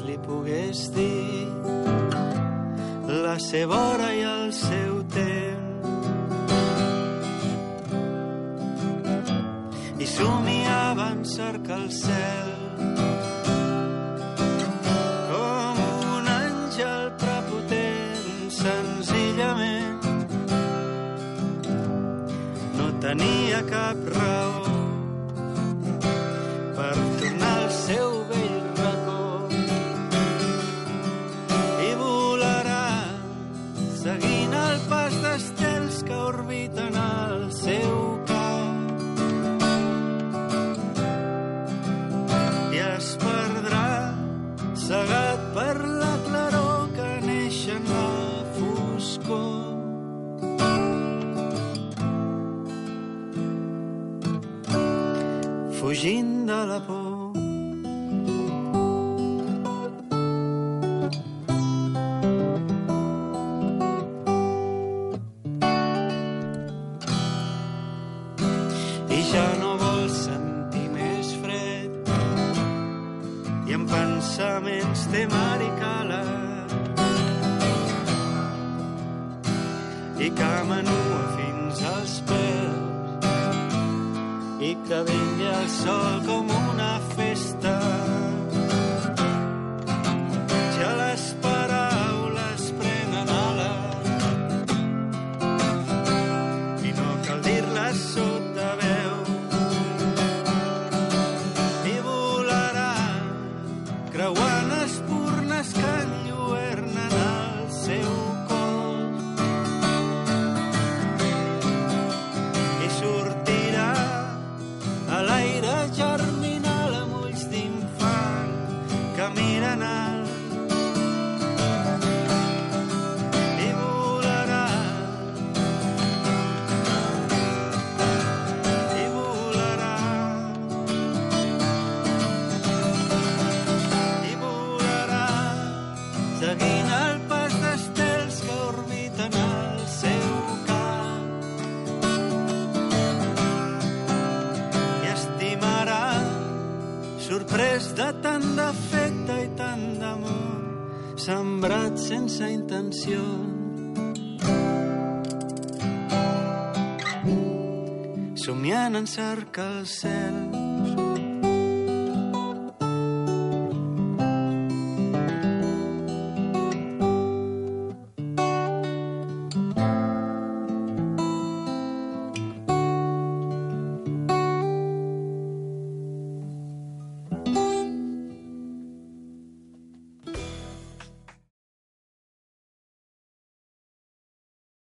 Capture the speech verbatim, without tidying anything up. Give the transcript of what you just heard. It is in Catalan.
li pogués dir la seva hora i el seu temps. I somiava en cercar el cel com un àngel prepotent. Senzillament no tenia cap raó per tornar al seu vell racó. I volarà seguint el pas d'estels que orbiten al seu cor. I es perdrà cegat per la claror que neix en la foscor. Fugint de la por. I ja no vol sentir més fred i en pensaments té mar i cala i cama nua fins als peus i que vingui el sol com una festa. Ja les paraules prenen ales i no cal dir-les sota veu. I volarà creuant espurnes que enlluernen el seu cos. I sortirà a l'aire germinal amb ulls d'infant que miren alt. I volarà, i volarà, i volarà, seguint el pas d'estels que orbiten al seu cap. I estimarà, sorprès de tant d'afecte i tant d'amor, sembrat sense intenció. Somiant en cerca el cel